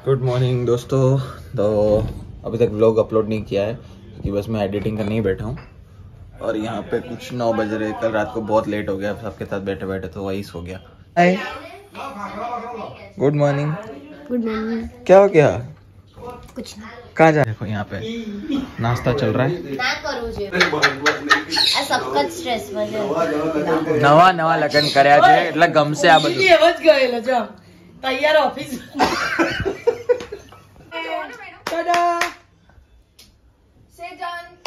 Good morning दोस्तों। तो अभी तक व्लॉग अपलोड नहीं किया है क्योंकि बस मैं एडिटिंग करने ही बैठा हूँ और यहाँ पे कुछ 9 बज रहे। कल रात को बहुत लेट हो गया सबके साथ बैठे बैठे तो वही सो गया। Hi, good morning. Good morning. क्या हो गया? कुछ नहीं। कहाँ जा? देखो यहाँ पे नाश्ता चल रहा है। नवा नवा लगन કર્યા છે એટલે ગમશે આ બધું। એવજ ગયેલો જો તૈયાર ઓફિસ ટાટા Say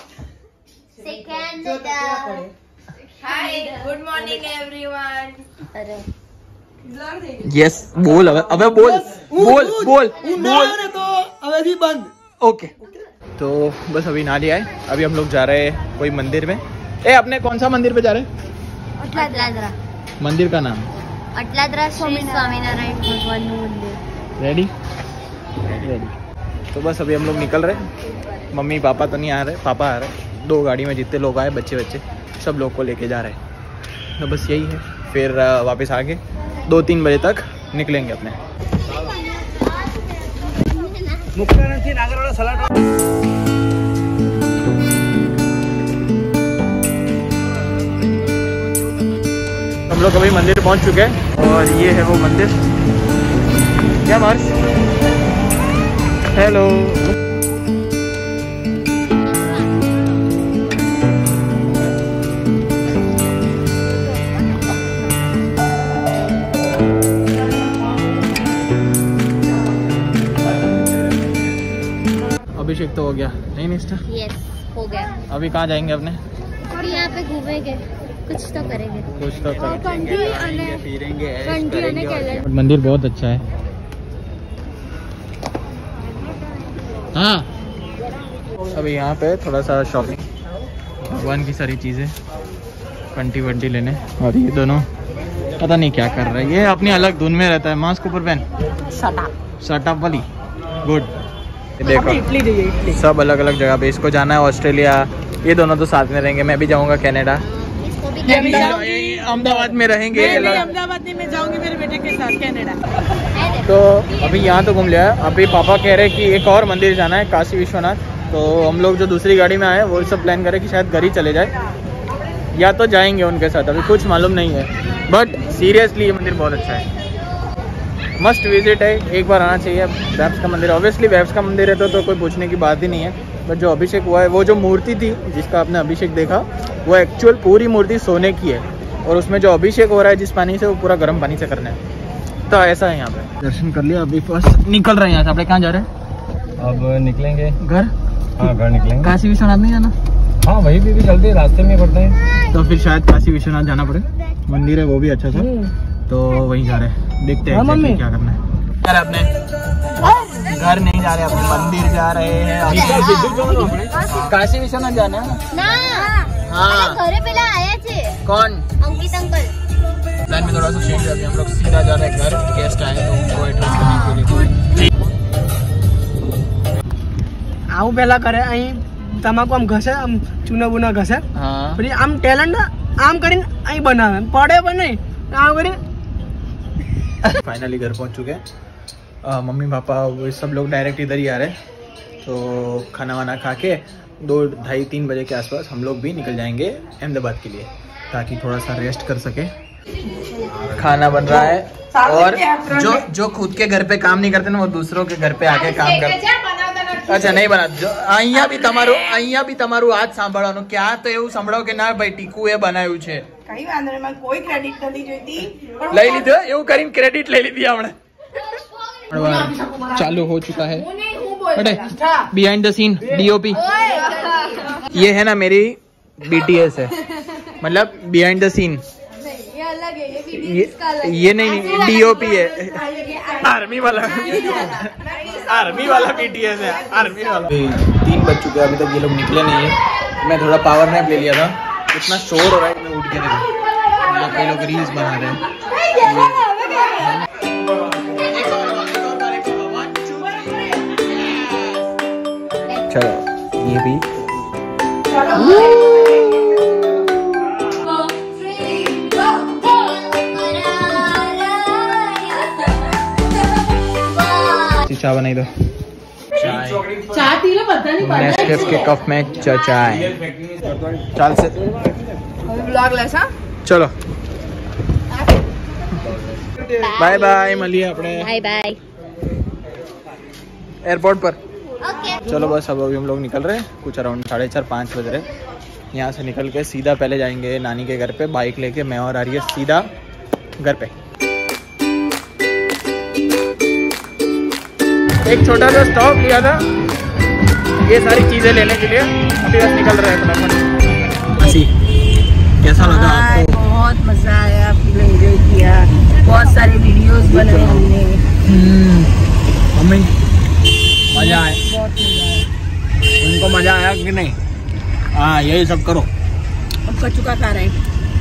Canada. Hi, good morning everyone. अरे यस बोल। अबे बोल बोल बोल बोल तो अवधि बंद। ओके तो बस अभी ना लिया है। अभी हम लोग जा रहे हैं कोई मंदिर में। ए अपने कौन सा मंदिर पे जा रहे हैं? अटलाद्रा। मंदिर का नाम अटलाद्रा श्री स्वामीनारायण भगवान मंदिर। Ready ready. तो बस अभी हम लोग निकल रहे हैं। मम्मी पापा तो नहीं आ रहे, पापा आ रहे। 2 गाड़ी में जितने लोग आए बच्चे बच्चे सब लोग को लेके जा रहे हैं। तो बस यही है। फिर वापस आके 2-3 बजे तक निकलेंगे अपने। हम लोग अभी मंदिर पहुंच चुके हैं और ये है वो मंदिर। क्या मार्स? हेलो। अभिषेक तो हो गया नहीं निष्ठा? यस हो गया। अभी कहाँ जाएंगे अपने? और यहाँ पे घूमेंगे, कुछ तो करेंगे। कुछ तो करेंगे, फिरेंगे। मंदिर बहुत अच्छा है। हाँ अभी यहाँ पे थोड़ा सा शॉपिंग, भगवान की सारी चीजें, कंटी वंटी लेने। और ये दोनों पता नहीं क्या कर रहा है। ये अपनी अलग धुन में रहता है। मास्क ऊपर पहन। शट अप वाली। गुड। देखो इटली सब अलग अलग जगह पे। इसको जाना है ऑस्ट्रेलिया। ये दोनों तो साथ में रहेंगे। मैं भी जाऊंगा कनाडा। अहमदाबाद में रहेंगे। अहमदाबाद में मैं जाऊंगी मेरे बेटे के साथ कनाडा। तो अभी यहाँ तो घूम लिया। अभी पापा कह रहे कि एक और मंदिर जाना है, काशी विश्वनाथ। तो हम लोग जो दूसरी गाड़ी में आए वो सब प्लान करें कि शायद घर ही चले जाए या तो जाएंगे उनके साथ। अभी कुछ मालूम नहीं है बट सीरियसली ये मंदिर बहुत अच्छा है। मस्ट विजिट है, एक बार आना चाहिए। वैब्स का मंदिर, ऑब्वियसली वैब्स का मंदिर है तो कोई पूछने की बात ही नहीं है। बट जो अभिषेक हुआ है, वो जो मूर्ति थी जिसका आपने अभिषेक देखा, वो एक्चुअल पूरी मूर्ति सोने की है। और उसमें जो अभिषेक हो रहा है जिस पानी से, वो पूरा गर्म पानी से करना है। तो ऐसा है यहाँ पे। दर्शन कर लिया। अभी फर्स्ट निकल रहे हैं यहाँ से। आप कहाँ जा रहे हैं? अब निकलेंगे घर। हाँ घर निकलेंगे। काशी विश्वनाथ नहीं जाना? हाँ वही भी चलते रास्ते में पड़ते हैं। तो फिर शायद काशी विश्वनाथ जाना पड़े। मंदिर है वो भी अच्छा था तो वहीं जा रहे हैं। देखते हैं exactly क्या करना है। यार अपने घर नहीं जा रहे, अपने मंदिर जा रहे हैं। काशी विश्वनाथ जाना है ना? हाँ घरे पहला आया थे। कौन? अंकित अंकल। प्लान में थोड़ा सा चेंज है। अभी हम लोग सीधा जा रहे हैं घर। गेस्ट आए तो उनको एड्रेस करने के लिए। આવું પહેલા કરે અહીં તમાકુ આમ ઘસે, આમ ચૂના બુના ઘસે, हाँ પછી આમ ટેલેન્ટ આમ કરીને અહીં બનાવે, પડે પણ નહીં આમ કરીને। फाइनली घर पहुंच चुके हैं। मम्मी पापा वो सब लोग डायरेक्ट इधर ही आ रहे हैं। तो खाना वाना खा के 2-2:30-3 बजे के आसपास हम लोग भी निकल जाएंगे अहमदाबाद के लिए ताकि थोड़ा सा रेस्ट कर सके। खाना बन रहा है और जो खुद के घर पे काम नहीं करते ना, वो दूसरों के घर पे आके काम करते। अच्छा नहीं बना जो અહીંયા બી તમારું હાથ સાંભળવાનું કે આ તો એવું સંભળાવ કે ના ભાઈ ટીકુ એ બનાવ્યું છે। કઈ વાંધો નહીં, મને કોઈ ક્રેડિટ નથી જોઈતી। લઈ લીધો એવું કરીને ક્રેડિટ લઈ લીધી આપણે। चालू हो चुका है। Behind the scene DOP। ये है ना मेरी BTS है, मतलब बिहाइंड द सीन। ये नहीं DOP है, आर्मी वाला BTS है, आर्मी वाला। 3 बज चुके हैं, अभी तक ये लोग निकले नहीं है। मैं थोड़ा पावर नैप ले लिया था। इतना शोर हो रहा है, मैं उठ के देखो। यहाँ कई लोग रील्स बना रहे हैं। चलो ये भी चाय बनाई दो। चाय पीला पता नहीं पड़ता नेस्कैफे के कप में चाय। चाल से ब्लॉग लेसा चलो बाय बाय, मिलिए अपने बाय बाय। एयरपोर्ट पर। ओके चलो बस अब अभी हम लोग निकल रहे हैं, कुछ अराउंड 4:30-5 बज रहे। यहाँ से निकल के सीधा पहले जाएंगे नानी के घर पे, बाइक लेके मैं और आर्य सीधा घर पे। एक छोटा सा स्टॉप लिया था ये सारी चीजें लेने के लिए, अभी बस निकल रहे हैं फटाफट। कैसा लगा आपको? बहुत मजा आया, फुल एंजॉय किया, बहुत सारे वीडियोस बनाए हमने। मम्मी मजा आया? बहुत मजा आया। उनको मजा आया कि नहीं? हाँ यही सब करो। अब कचुका खा रहे हैं।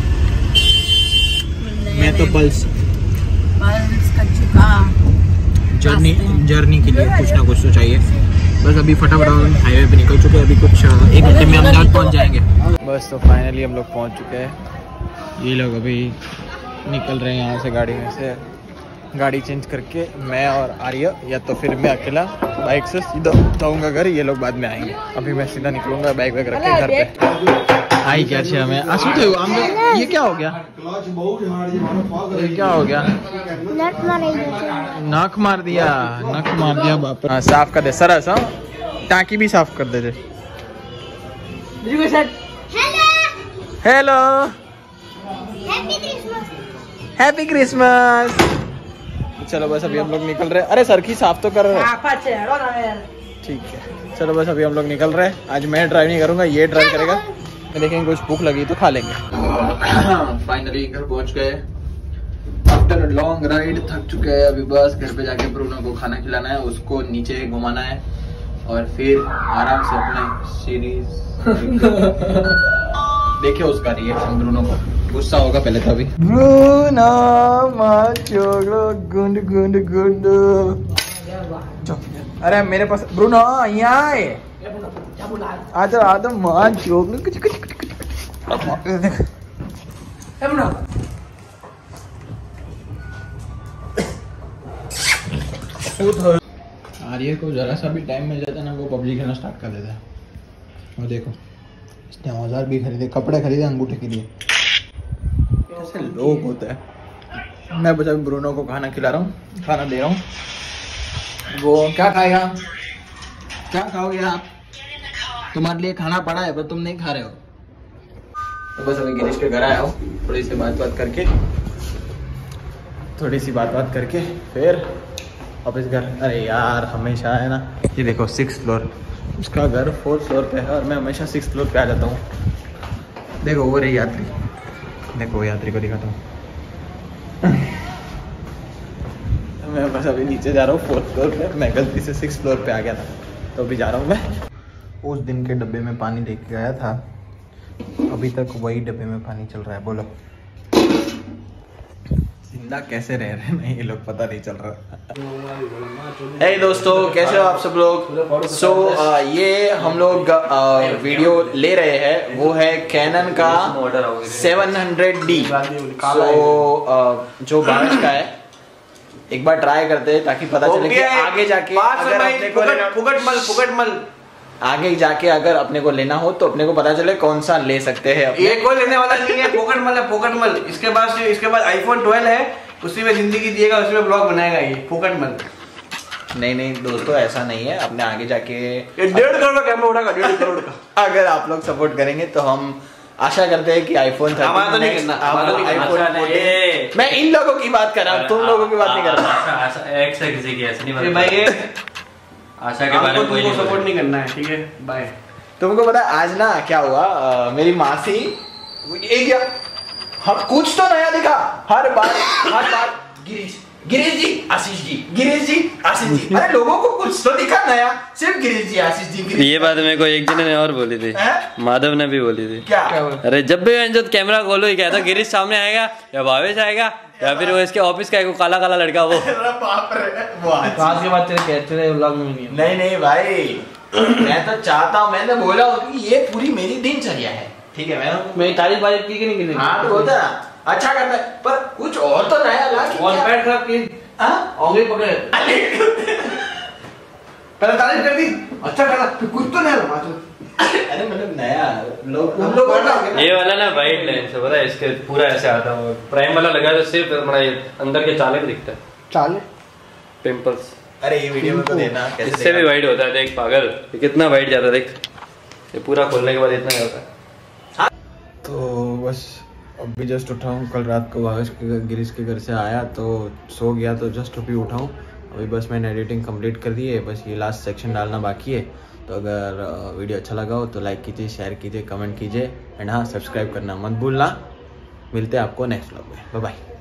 मैं तो पल्स कचुका जर्नी के लिए कुछ ना कुछ तो चाहिए। बस अभी फटाफट हाईवे पे निकल चुके हैं, अभी कुछ 1 घंटे में अहमदाबाद पहुंच जाएंगे। बस तो फाइनली हम लोग पहुंच चुके हैं। ये लोग अभी निकल रहे हैं यहाँ से, गाड़ी में से गाड़ी चेंज करके मैं और आर्य, या तो फिर मैं अकेला बाइक से सीधा जाऊँगा घर, ये लोग बाद में आएंगे। अभी मैं सीधा निकलूँगा बाइक वैग रख के घर पे। आई क्या छे हमें आसू थे ये क्या हो गया? ये क्या हो गया? नख मार दिया बाप रे। हाँ साफ कर दे सरस, हाँ टाँकी भी साफ कर दे। Hello happy Christmas. चलो बस अभी हम लोग निकल रहे हैं। अरे सर की साफ तो कर रहे हैं। ठीक है चलो बस अभी हम लोग निकल रहे हैं। आज मैं ड्राइव नहीं करूँगा, ये ड्राइव करेगा। देखेंगे कुछ भूख लगी तो खा लेंगे। फाइनली घर पहुंच गए आफ्टर लॉन्ग राइड, थक चुके हैं। अभी बस घर पे जाके ब्रूनो को खाना खिलाना है, उसको नीचे घुमाना है और फिर आराम से अपने सीरीज देखिए। उसका रिएक्शन ब्रूनो को गुस्सा होगा पहले तो। अभी ब्रूनो गुंड गुंड गुंड। अरे मेरे पास ब्रूनो यहाँ है, आजा मां जोग कुछ आर्य को जरा सा भी टाइम मिल जाता है ना, वो पबजी खेलना स्टार्ट कर देता है। और देखो इसने औजार भी खरीदे, कपड़े खरीदे अंगूठे के लिए। ऐसे लोग होते हैं। मैं बस अभी ब्रूनो को खाना खिला रहा हूँ, खाना दे रहा हूँ। वो क्या खाएगा? क्या खाओगे आप? तुम्हारे लिए खाना पड़ा है पर तुम नहीं खा रहे हो। तो बस अभी गिरीश के घर आया हूँ, थोड़ी सी बात करके फिर वापस घर। अरे यार हमेशा है ना, ये देखो 6th फ्लोर, उसका घर 4th फ्लोर पे है और मैं हमेशा 6th फ्लोर पे आ जाता हूँ। देखो वो रही यात्री, देखो यात्री को दिखाता हूँ। मैं बस अभी नीचे जा रहा हूँ 4th फ्लोर पे, मैं गलती से 6th फ्लोर पे आ गया था तो अभी जा रहा हूँ मैं। उस दिन के डब्बे में पानी लेके गया था, अभी तक वही डब्बे में पानी चल रहा है। बोलो जिंदा कैसे रह रहे हैं ये लोग, पता नहीं चल रहा। हे दोस्तों कैसे हो आप सब लोग? सो ये हम लोग वीडियो ले रहे हैं, वो है कैनन का 700D। सो जो 12 का है, एक बार ट्राई करते हैं ताकि पता चले कि आगे जाके अगर अपने को आगे जाके अगर अपने को लेना हो तो अपने को पता चले कौन सा ले सकते हैं। ये कोई लेने वाला नहीं है, फोकटमल। इसके बाद आईफोन 12 है, उसी में जिंदगी जिएगा, उसी में ब्लॉग बनाएगा। ये फोकटमल नहीं दोस्तों ऐसा नहीं है। अपने आगे जाके ये 1.5 करोड़ का कैमरा उठाएगा, 1.5 करोड़ का। अगर आप लोग सपोर्ट करेंगे तो हम आशा करते हैं कि आईफोन 13 तो नहीं करना, मैं इन लोगों की बात कर रहा हूँ, तुम लोगों की बात नहीं कर रहा। आशा के बारे में कोई सपोर्ट नहीं करना है, ठीक है बाय। तुमको पता है आज ना क्या हुआ? मेरी मासी हम कुछ तो नया दिखा हर बार गिरीश जी आशीष जी, गिरीश जी आशीष जी। अरे लोगों को कुछ तो दिखा नया, सिर्फ गिरीश जी आशीष जी। ये बात मेरे को एक जने ने और बोली थी, माधव ने भी बोली थी। क्या? अरे जब भी जो कैमरा खोलो क्या था, गिरीश सामने आएगा या भावेश आएगा या फिर वो इसके ऑफिस का एक काला लड़का वो। बाप रे वो आज के बाद तेरे व्लॉग में नहीं भाई, मैं तो चाहता हूँ, मैंने बोला कि ये पूरी मेरी दिनचर्या है, ठीक है। मेरी तारीफ की कि नहीं की? हाँ तो होता है, अच्छा करता है, पर कुछ और तो नया ला। पैड खराब की, उंगली पकड़े। पहले तारीफ कर दी, अच्छा करा, फिर कुछ तो नया लगा तो। अरे मतलब नया लोग हम लोग ये वाला ना वाइट लेंस है, पता है इसके पूरा ऐसे आता है। प्राइम वाला लगा तो सिर्फ हमारा अंदर के चाले पे दिखता है, चाले पिंपल्स। अरे ये वीडियो में तो देना कैसे इससे भी वाइट होता है, देख पागल ये कितना वाइट जाता है, देख ये पूरा खोलने के बाद इतना होता है। तो बस अभी जस्ट उठा हूँ। कल रात को भावेश के गिरीश के घर से आया तो सो गया, तो जस्ट अभी उठा हूँ। अभी बस मैंने एडिटिंग कंप्लीट कर दी है, बस ये लास्ट सेक्शन डालना बाकी है। तो अगर वीडियो अच्छा लगा हो तो लाइक कीजिए, शेयर कीजिए, कमेंट कीजिए एंड हाँ सब्सक्राइब करना मत भूलना। मिलते हैं आपको नेक्स्ट व्लॉग में, बाय बाय।